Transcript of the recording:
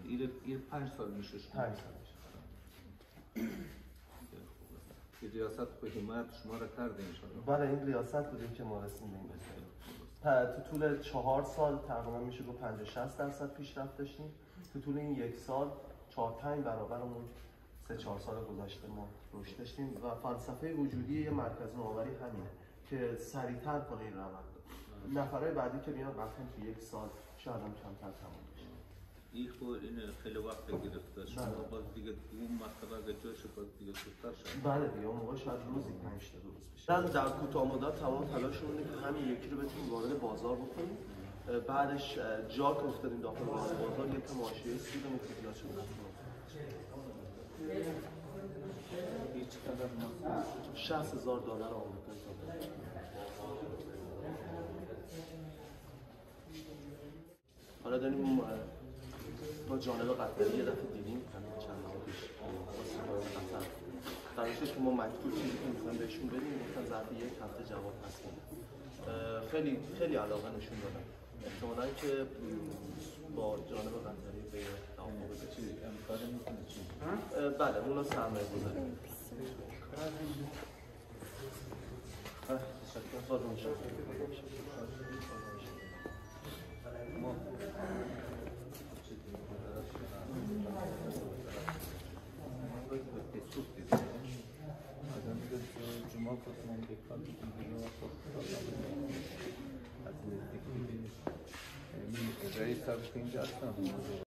این 5 سال میشه. 5 سال میشه. ریاست حکومت شما را کرده انشاءالله. بله این ریاست بودیم که ما رسیدیم به تو طول 4 سال تقریبا میشه گفت 50-60% پیشرفت داشتیم. تو طول این 1 سال 4-5 برابرمون 3-4 سال گذشته ما رشد داشتیم و فلسفه وجودی یه مرکز نوآوری همینه که سریعتر کنه این روند. نفرهای بعدی که میان قطعا تو 1 سال شاید هم کمتر تموم بشه. این خیلی وقت گرفته شما باز دیگه اون مرتبه اگه جاش باز دیگه زودتر شد. بله دیگه اون موقع شاید روزی 5 تا روز بشه. در کوتاه مدت تمام تلاشمون اینه که همین یکی رو بتونیم وارد بازار بکنیم. بعدش جا که افتادیم داخل بازار یه تا ماشین سود متریال شده کنیم. هیچ قدر $60,000 آمریکایی حالا داریم با جانب قطری یه دفعه دیدیم همین چند روز پیش با قطر قرار شد که ما مکتوب چیزی که میخوایم بهشون بدیم گفتن ظرف 1 هفته جواب پس میدیم. خیلی علاقه نشون دادن. احتمالاً که با جانب قطری به توافق بشه. چیزی امکان میکنه چی؟ بله اونا سرمایه گذاری. تشکر خودمون شد. ما جمعه خودمون بکار میکنیم از نزدیک رئیس سابق اینجا هستم.